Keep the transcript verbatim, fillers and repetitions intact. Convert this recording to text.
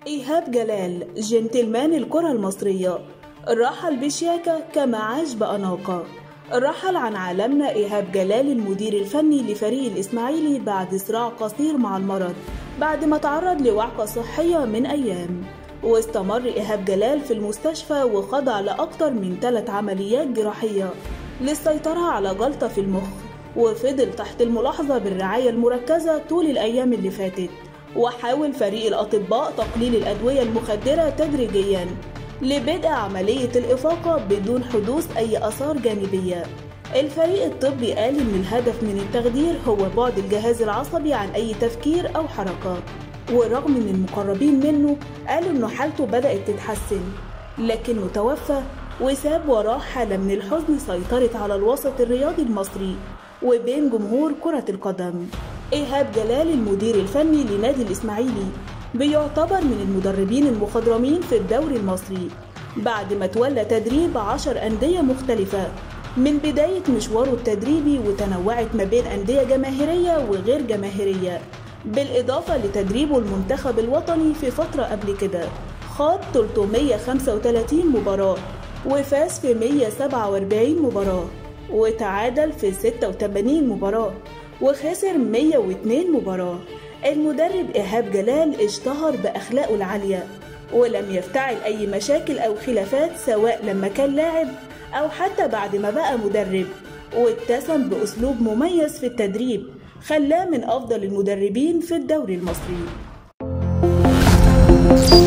إيهاب جلال جنتلمان الكرة المصرية رحل بشياكة كما عاش بأناقة. رحل عن عالمنا إيهاب جلال المدير الفني لفريق الإسماعيلي بعد صراع قصير مع المرض بعد ما تعرض لوعكة صحية من أيام، واستمر إيهاب جلال في المستشفى وخضع لأكثر من ثلاث عمليات جراحية للسيطرة على جلطة في المخ، وفضل تحت الملاحظة بالرعاية المركزة طول الأيام اللي فاتت. وحاول فريق الأطباء تقليل الأدوية المخدرة تدريجياً لبدء عملية الإفاقة بدون حدوث أي آثار جانبية. الفريق الطبي قال إن الهدف من التخدير هو بعد الجهاز العصبي عن أي تفكير أو حركة، ورغم إن المقربين منه قالوا إنه حالته بدأت تتحسن، لكنه توفى وساب وراه حالة من الحزن سيطرت على الوسط الرياضي المصري وبين جمهور كرة القدم. إيهاب جلال المدير الفني لنادي الإسماعيلي بيعتبر من المدربين المخضرمين في الدوري المصري بعد ما تولى تدريب عشر أندية مختلفة من بداية مشواره التدريبي، وتنوعت ما بين أندية جماهيرية وغير جماهيرية، بالإضافة لتدريبه المنتخب الوطني. في فترة قبل كده خاض ثلاثمائة وخمسة وثلاثين مباراة وفاز في مائة وسبعة وأربعين مباراة وتعادل في ستة وثمانين مباراة وخسر مائة واثنين مباراة. المدرب إيهاب جلال اشتهر بأخلاقه العالية ولم يفتعل أي مشاكل أو خلافات سواء لما كان لاعب أو حتى بعد ما بقى مدرب، واتسم بأسلوب مميز في التدريب خلاه من أفضل المدربين في الدوري المصري.